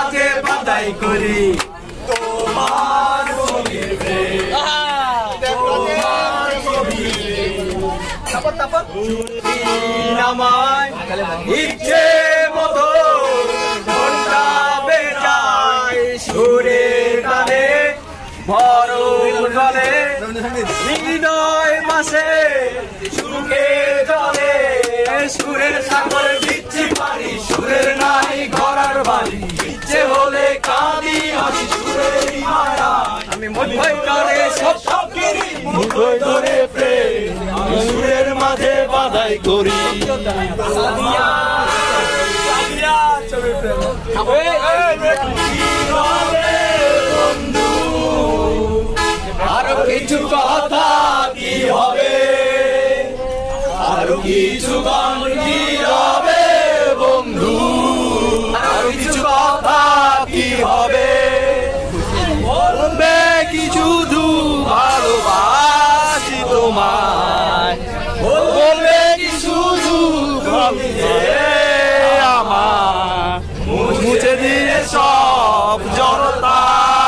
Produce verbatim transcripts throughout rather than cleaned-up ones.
মাঝে বাদাই করি তোমার ছবির প্রেম তোমার ছবির আমায় ইচ্ছে মতো মনটা বেজায় সুরের গানে ভরল গলে হৃদয় মাসে সুখে জলে সুরের সাগর দিচ্ছি পারি সুরের নাই ঘরার বাড়ি ইচ্ছে হলে কাঁদি হাসি সুরের মায়া আমি মুঠোয় করে সব সবকিরি মুঠোয় ধরে প্রেম আমি সুরের মাঝে বাধাই করি সাদিয়া সাদিয়া ছবি প্রেম বন্ধু আরো কিছু কথা কি হবে আরো কিছু গান কি হবে বন্ধু আরো কিছু কথা কি হবে বলবে কি শুধু ভালোবাসি তোমায় বলবে কি শুধু আমার মুছে দিয়ে সব জড়তা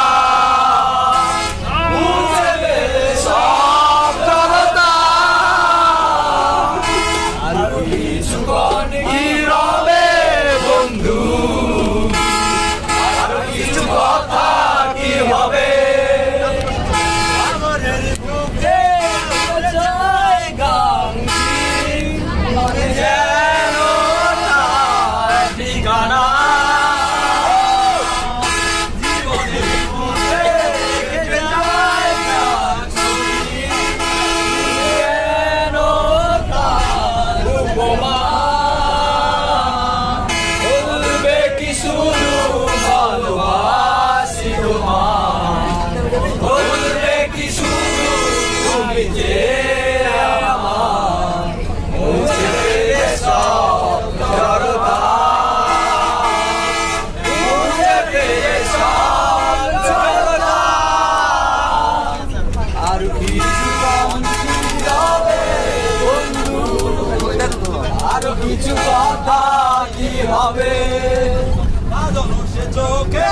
কিছু কথা কি হবে সে চোখে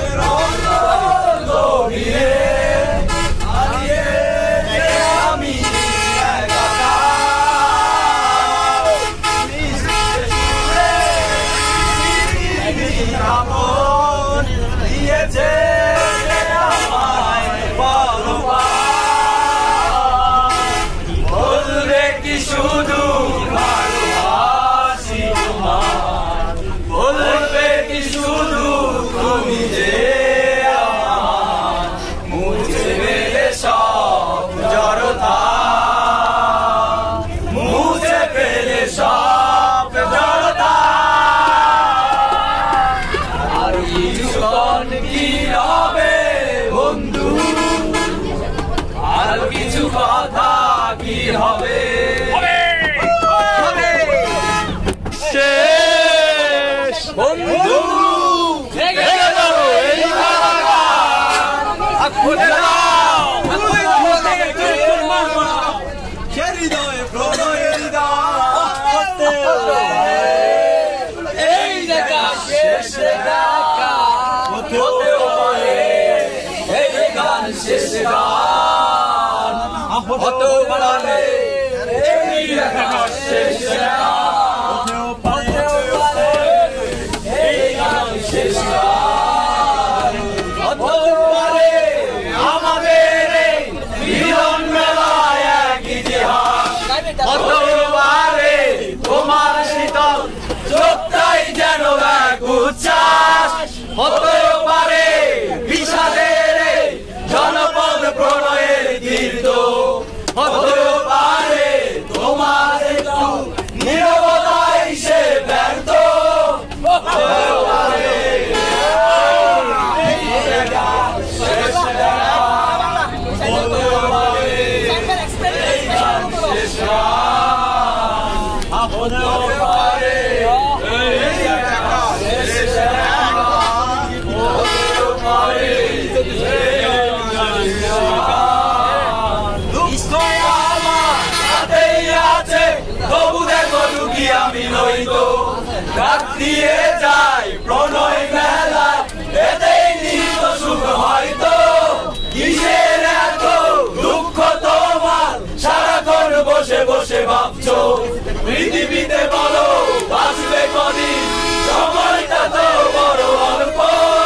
আমি দিয়েছে বলবে কি শুধু বলবে কি শুধু তুমি যে আমার মুছে ফেলে সব জড়তা মুছে ফেলে সব জড়তা আর কিছুক্ষণ কি হবে বন্ধু আর কিছু কথা কি হবে বন্ধু এই দেখা শেষ দেখা হতেও পারে এই গান শেষ গান হতেও পারে এই দেখা শেষ তোমার শীতল চোখটাই যেন এক উচ্ছ্বাস হতেও পারে বিষাদের জনপদ প্রণয়ের তীর্থ হতেও পারে তোমার একটু নীরবতাই সে ব্যর্থ হতেও পারে আমি নই তো রাত দিয়ে যাই প্রণয় মেলায় পৃথিবীতে বলো বাঁচবে কদিন, সময়টা তো বড় অল্প।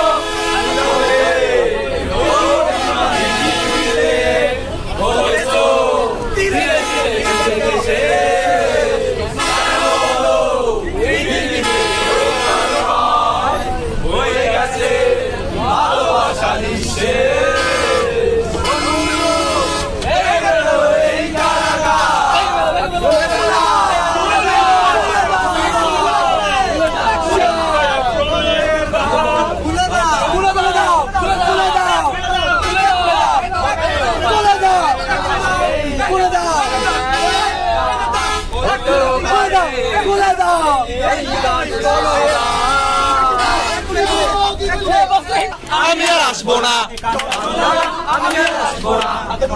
আমি আর আসবো না, আমি আর আসবো না,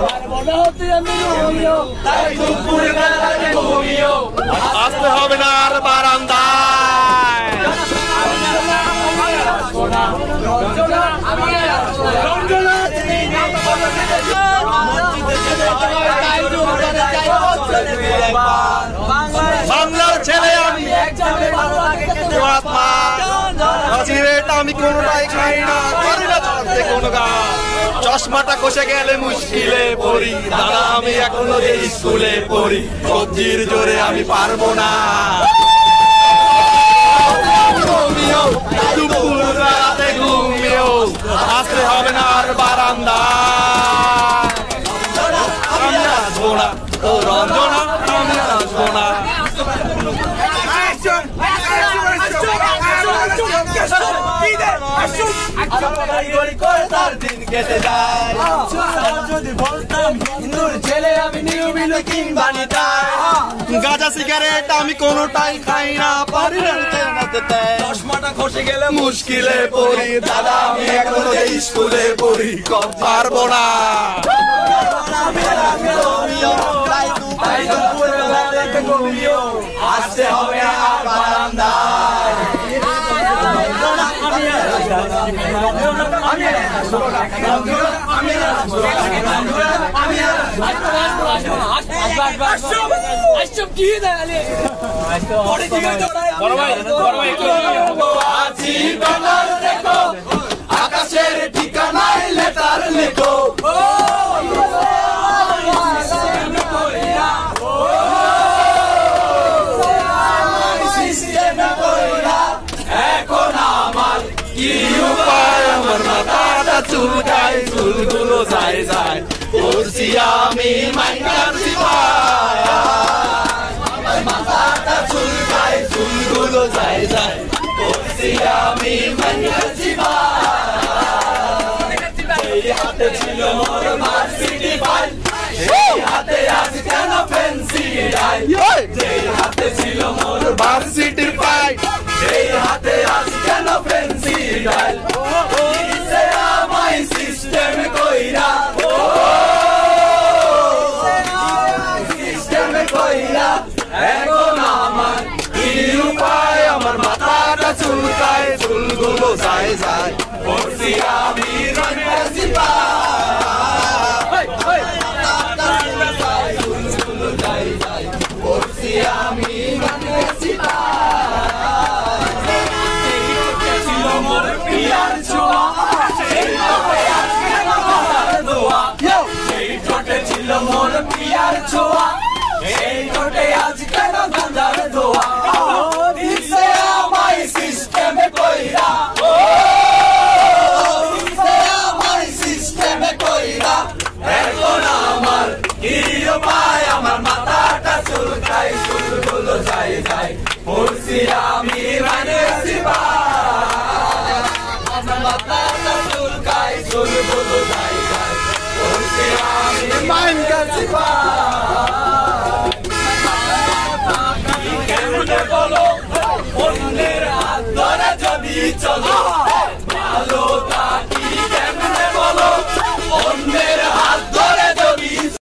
আসতে হবে না আর বারান্দায়। বাংলার ছেলে আমি, সিগারেট আমি কোনোটাই খাই না, পারি না চালাতে কোনো গান। চশমাটা কষে গেলে মুশকিলে পড়ি, দাদা আমি এখনো যে স্কুলে পড়ি, সবজির জোরে আমি পারবো না। দুপুর রাতে ঘুমিয়েও আসতে হবে না আর বারান্দা। আমি আসবো না ও রঞ্জনা, আমি আসবো না। গাঁজা সিগারেট আমি কোনোটাই খাই না, পারি না চশমাটা খসে গেলে মুশকিলে পড়ি, দাদা আমি এখনো স্কুলে পড়ি, পারবো না। আসতে হবে আর বারান্দায়। আকাশের ঠিকানায় লেটার লেখো, এখন আমার কি উপায়, আমার মাথাটা চুলকায়, চুলগুলো যায় যায়, করছি আমি মাইকার সিপাই। আমার মাথাটা চুলকায়, চুলগুলো যায় যায়, করছি আমি মাইকার সিপাই। সেই হাতে ছিল মোর ভার্সিটি ফাইল, সেই হাতে আজ কেন ফেন্সি ডাইল। সেই হাতে ছিল মোর ভার্সিটি ফাইল, সেই হাতে আজ কেন ফেন্সি ডাইল। দিছে আমায় সিস্টেম কইরা, সিস্টেম কইরা, এখন আমার কি উপায়, আমার মাথাটা চুলকায়, চুলগুলো যায় যায়, করছি আমি রঙের সিপাই। চুলগুলো যায় যায়, করছি আমি রঙের সিপাই। ছিল মোর পিয়ার ছোঁয়া, সেই ঠোঁটে আজ কেন গলার দোয়া। সেই ঠোঁটে ছিল মোর পিয়ার ছোঁয়া, সেই ঠোঁটে আজ কেন গলার দোয়া। দিছে আমায় সিস্টেমে কইরা, দিছে আমায় সিস্টেমে কইরা, এখন আমার কি উপায়, আমার মাথাটা চুলকায়, চুলগুলো যায় যায়, করছি আমি রঙের সিপাই। আমার মাথাটা চুলকায়, চুলগুলো যায় যায়, করছি আমি রঙের সিপাই।